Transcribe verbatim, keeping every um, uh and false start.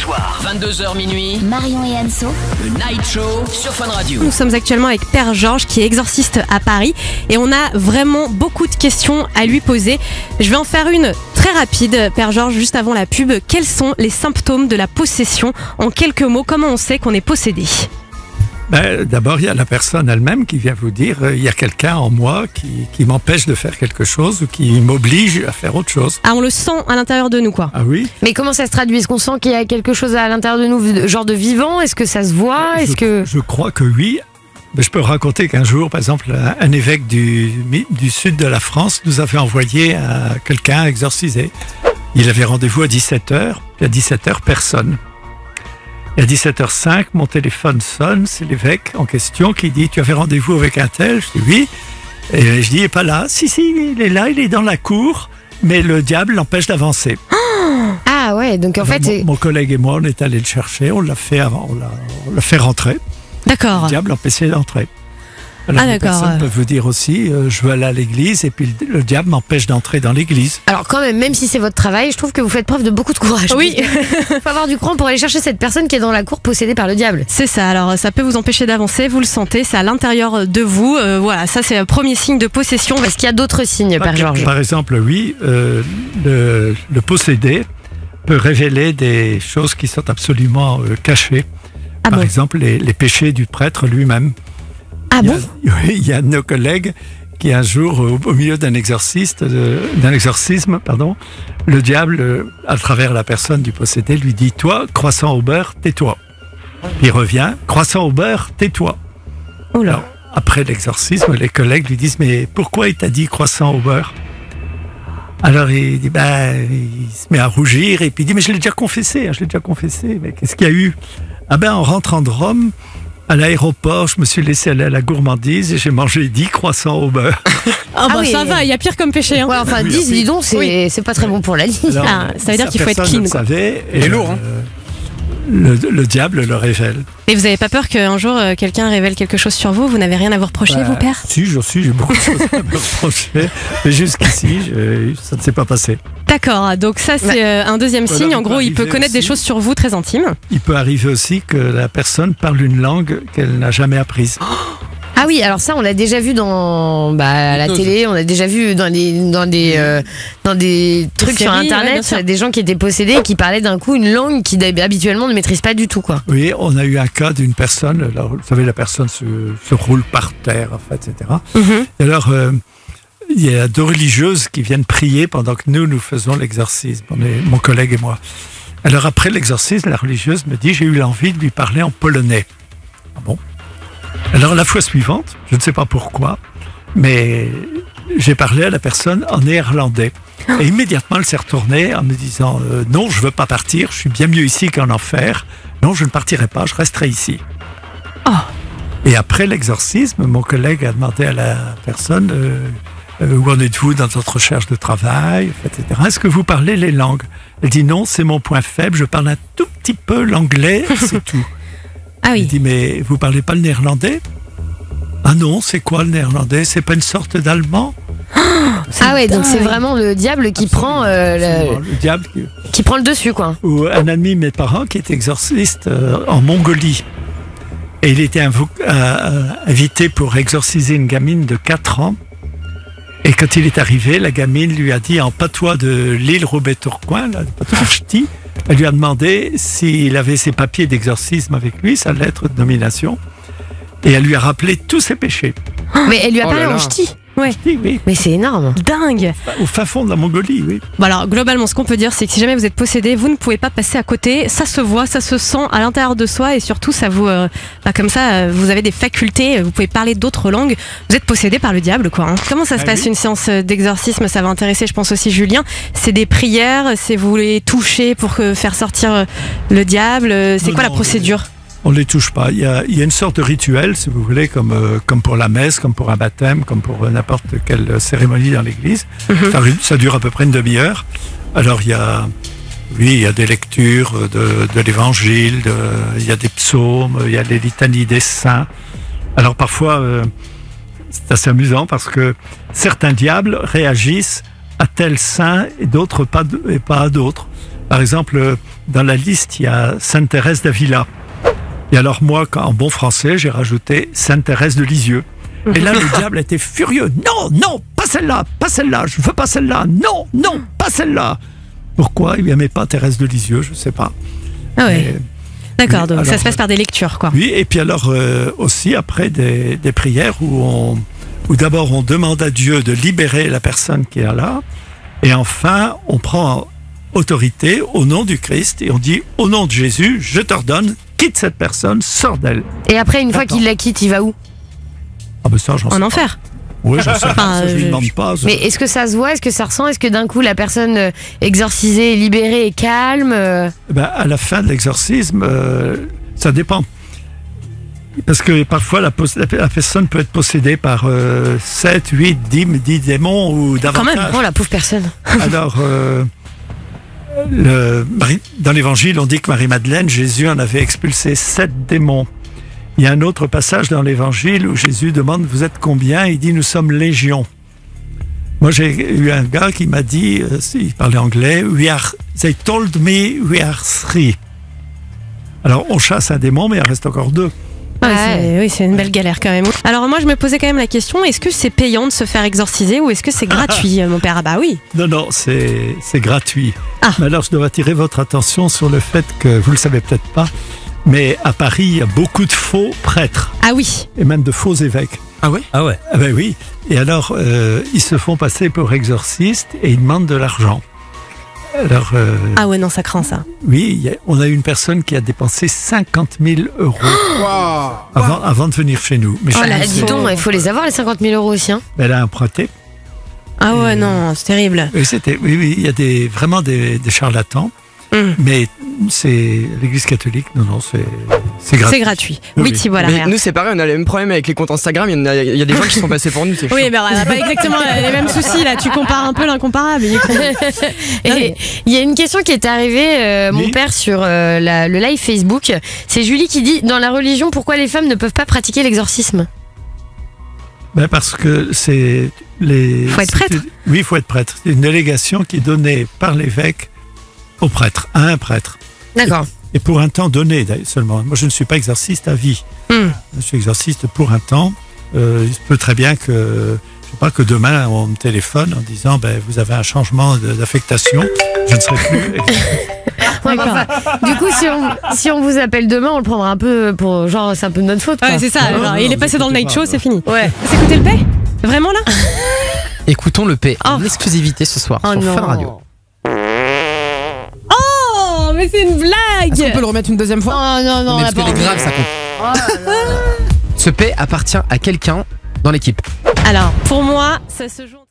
soirs, vingt-deux heures minuit, Marion et Anso, le Night Show sur Fun Radio. Nous sommes actuellement avec Père Georges qui est exorciste à Paris et on a vraiment beaucoup de questions à lui poser. Je vais en faire une très rapide, Père Georges, juste avant la pub. Quels sont les symptômes de la possession? En quelques mots, comment on sait qu'on est possédé? Ben, d'abord, il y a la personne elle-même qui vient vous dire euh, il y a quelqu'un en moi qui, qui m'empêche de faire quelque chose ou qui m'oblige à faire autre chose. Ah, on le sent à l'intérieur de nous, quoi. Ah oui? Mais comment ça se traduit? Est-ce qu'on sent qu'il y a quelque chose à l'intérieur de nous, genre de vivant? Est-ce que ça se voit? Est-ce je, que... je crois que oui. Je peux raconter qu'un jour, par exemple, un, un évêque du, du sud de la France nous avait envoyé à quelqu'un exorciser. Il avait rendez-vous à dix-sept heures, puis à dix-sept heures, personne. Et à dix-sept heures cinq, mon téléphone sonne, c'est l'évêque en question qui dit « Tu avais rendez-vous avec un tel ?» Je dis « Oui ». Et je dis « Il n'est pas là ?»« Si, si, il est là, il est dans la cour, mais le diable l'empêche d'avancer. » Ah ouais, donc en Alors, fait... mon, mon collègue et moi, on est allés le chercher, on l'a fait avant, on l'a, on l'a fait rentrer. D'accord. Le diable l'empêchait d'entrer. Alors, Ah, les d'accord. personnes peuvent vous dire aussi euh, je veux aller à l'église et puis le, le diable m'empêche d'entrer dans l'église. Alors quand même, même si c'est votre travail, je trouve que vous faites preuve de beaucoup de courage. Oui. Il faut avoir du cran pour aller chercher cette personne qui est dans la cour possédée par le diable. C'est ça, alors ça peut vous empêcher d'avancer, vous le sentez, c'est à l'intérieur de vous. Euh, voilà, ça c'est un premier signe de possession. Est-ce qu'il y a d'autres signes, Père Georges? Par exemple, oui, euh, le, le possédé peut révéler des choses qui sont absolument euh, cachées. Ah Par bon? exemple, les, les péchés du prêtre lui-même. Ah Il y a- bon? oui, il y a un de nos collègues qui un jour, au, au milieu d'un exorciste, euh, d'un exorcisme, pardon, le diable, euh, à travers la personne du possédé, lui dit « Toi, croissant au beurre, tais-toi. » Puis il revient « Croissant au beurre, tais-toi. » Oh là. Alors, après l'exorcisme, les collègues lui disent « Mais pourquoi il t'a dit croissant au beurre ?» Alors il dit ben, il se met à rougir et puis il dit « Mais je l'ai déjà confessé, hein, je l'ai déjà confessé. Mais qu'est-ce qu'il y a eu ?» Ah ben, en rentrant de Rome, à l'aéroport, je me suis laissé aller à la gourmandise et j'ai mangé dix croissants au beurre. Ah bah Ah oui. ça va, il y a pire comme péché. Hein. Ouais, enfin Oui, dix, oui. dis donc, c'est Oui. c'est pas très bon pour la ligne. Alors, Ah, ça veut dire sa qu'il faut être personne clean, ne le quoi. savait, Il est et, lourd, hein. euh, le, le diable le révèle. Et vous avez pas peur qu'un jour euh, quelqu'un révèle quelque chose sur vous? Vous n'avez rien à vous reprocher, Bah, vous, Père? Si, je suis, j'ai beaucoup de choses à me reprocher. Mais jusqu'ici, je- ça ne s'est pas passé. D'accord, donc ça c'est euh, un deuxième Voilà, signe. En vous gros, il peut arrivez connaître des aussi. choses sur vous très intimes. Il peut arriver aussi que la personne parle une langue qu'elle n'a jamais apprise. Ah oui, alors ça, on l'a déjà vu dans bah, à la Hypnose. télé, on l'a déjà vu dans des dans des euh, dans des trucs sur séries, ouais, bien internet, sûr. des gens qui étaient possédés et qui parlaient d'un coup une langue qu'ils habituellement ne maîtrisent pas du tout, quoi. Oui, on a eu un cas d'une personne, alors, vous savez, la personne se, se roule par terre, en fait, et cetera. Mhm. Et alors, euh, il y a deux religieuses qui viennent prier pendant que nous, nous faisons l'exorcisme, on est, mon collègue et moi. Alors, après l'exorcisme, la religieuse me dit, j'ai eu l'envie de lui parler en polonais. Ah bon? Alors, la fois suivante, je ne sais pas pourquoi, mais j'ai parlé à la personne en néerlandais. Et immédiatement, elle s'est retournée en me disant, euh, non, je veux pas partir, je suis bien mieux ici qu'en enfer. Non, je ne partirai pas, je resterai ici. Oh. Et après l'exorcisme, mon collègue a demandé à la personne euh, euh, où en êtes-vous dans votre recherche de travail, et cetera. Est-ce que vous parlez les langues? Elle dit non, c'est mon point faible, je parle un tout petit peu l'anglais, c'est tout. Ah Il oui. dit mais vous parlez pas le néerlandais? Ah non, c'est quoi le néerlandais? C'est pas une sorte d'allemand? Ah ouais, donc c'est vraiment le diable qui prend euh, Absolument, le, le diable. qui- qui prend le dessus, quoi. Ou un ami de mes parents qui est exorciste euh, en Mongolie. Et il était invo- euh, invité pour exorciser une gamine de quatre ans. Et quand il est arrivé, la gamine lui a dit en patois de l'île Roubaix-Tourcoing, là, de patois ch'ti, elle lui a demandé s'il avait ses papiers d'exorcisme avec lui, sa lettre de nomination. Et elle lui a rappelé tous ses péchés. Mais elle lui a Oh parlé là en là. ch'ti. Ouais. Oui, oui, Mais c'est énorme. Dingue. au fin fond de la Mongolie, oui. Bon alors globalement ce qu'on peut dire c'est que si jamais vous êtes possédé, vous ne pouvez pas passer à côté, ça se voit, ça se sent à l'intérieur de soi et surtout ça vous, euh, bah, comme ça euh, vous avez des facultés, vous pouvez parler d'autres langues, vous êtes possédé par le diable quoi. Hein. Comment ça se Ah passe oui. une séance d'exorcisme? Ça va intéresser je pense aussi Julien, c'est des prières, c'est vous les toucher pour euh, faire sortir euh, le diable, euh, c'est Non, quoi la non, procédure? On ne les touche pas. Il y, a, il y a une sorte de rituel, si vous voulez, comme, euh, comme pour la messe, comme pour un baptême, comme pour euh, n'importe quelle cérémonie dans l'église. Mhm. ça, ça dure à peu près une demi-heure. Alors, il y a, oui, il y a des lectures de, de l'évangile, de- il y a des psaumes, il y a les litanies des saints. Alors, parfois, euh, c'est assez amusant parce que certains diables réagissent à tel saint et d'autres pas, de- et pas à d'autres. Par exemple, euh, dans la liste, il y a Sainte Thérèse d'Avila. Et alors moi, quand, en bon français, j'ai rajouté Sainte Thérèse de Lisieux. Et là, le diable était furieux. Non, non, pas celle-là, pas celle-là, je veux pas celle-là. Non, non, pas celle-là. Pourquoi il n'aimait pas Thérèse de Lisieux, je ne sais pas. Ah ouais. Mais, D'accord, donc alors, ça se passe par des lectures, quoi. Oui, et puis alors euh, aussi après des, des prières où, on, où d'abord on demande à Dieu de libérer la personne qui est là, et enfin on prend autorité au nom du Christ et on dit au nom de Jésus, je t'ordonne, quitte cette personne, sors d'elle. Et après, une fois Attends. qu'il la quitte, il va où? Ah ben ça, j'en sais En pas. enfer. Oui, j'en sais pas, Enfin, ça, je lui je- demande pas. ça. Mais est-ce que ça se voit? Est-ce que ça ressent? Est-ce que d'un coup, la personne euh, exorcisée, libérée est calme? euh Ben, à la fin de l'exorcisme, euh, ça dépend. Parce que parfois, la, pos- la, la personne peut être possédée par euh, sept, huit, dix, dix démons ou Quand davantage. même. Oh, la pauvre personne. Alors, euh, le, Marie- dans l'Évangile, on dit que Marie-Madeleine, Jésus en avait expulsé sept démons. Il y a un autre passage dans l'Évangile où Jésus demande, vous êtes combien? Il dit, nous sommes légions. Moi, j'ai eu un gars qui m'a dit, euh, il parlait anglais, we are, they told me we are three. Alors, on chasse un démon, mais il en reste encore deux. Ouais, Ouais. c'est- oui, c'est une belle galère quand même. Alors moi, je me posais quand même la question, est-ce que c'est payant de se faire exorciser ou est-ce que c'est gratuit, mon père? Ah bah oui. Non, non, c'est c'est gratuit. Ah. Mais alors, je dois attirer votre attention sur le fait que, vous le savez peut-être pas, mais à Paris, il y a beaucoup de faux prêtres Ah oui. et même de faux évêques. Ah ouais? Ah ouais. Ah ben oui. Et alors, euh, ils se font passer pour exorcistes et ils demandent de l'argent. Alors, euh, Ah ouais, non, ça craint ça. oui, il y a- on a une personne qui a dépensé cinquante mille euros avant, avant de venir chez nous. Mais Oh chez là, nous, dis c'est- donc, il faut les avoir, les cinquante mille euros aussi. Hein. elle a emprunté. Ah ouais, Euh, non, c'est terrible. Oui, c'était, oui, oui, il y a des, vraiment des, des charlatans. Hum. Mais c'est l'Église catholique, non, non, c'est c'est gratuit. C'est gratuit. Oui, Oui, oui. Thibault Mais Larrière. nous c'est pareil, on a les mêmes problèmes avec les comptes Instagram, il y, en a, il y a des gens qui sont passés pour nous, c'est Oui, chiant. mais on n'a pas exactement les mêmes soucis là. Tu compares un peu l'incomparable. il est con. Et il y a une question qui est arrivée, euh, mon Oui. père, sur euh, la- le live Facebook. C'est Julie qui dit, dans la religion, pourquoi les femmes ne peuvent pas pratiquer l'exorcisme? Ben parce que c'est les. Faut être prêtre. c'est- Oui, il faut être prêtre. C'est une délégation qui est donnée par l'évêque au prêtre, à un prêtre. D'accord. Et pour un temps donné d'ailleurs, seulement. Moi, je ne suis pas exorciste à vie. Hum. Je suis exorciste pour un temps. Euh, il se peut très bien que, je sais pas, que demain on me téléphone en disant, ben vous avez un changement de- d'affectation. Je ne serai plus. exorciste. Ouais, bah, enfin, du coup, si on, si on vous appelle demain, on le prendra un peu pour genre, c'est un peu de notre faute. Quoi. Ouais, c'est ça. Non, genre, non, il est non, passé dans le écoutez night pas, show, non. c'est fini. Ouais. Vous écoutez le paix? Vraiment là? Écoutons le P en Oh. exclusivité ce soir Oh sur non. Fun Radio. Oh, mais c'est une blague. Est-ce qu'on peut le remettre une deuxième fois? Oh non, non, on Mais a parce pas qu'elle est grave, ça compte. Ce P appartient à quelqu'un dans l'équipe. Alors, pour moi, ça se joue.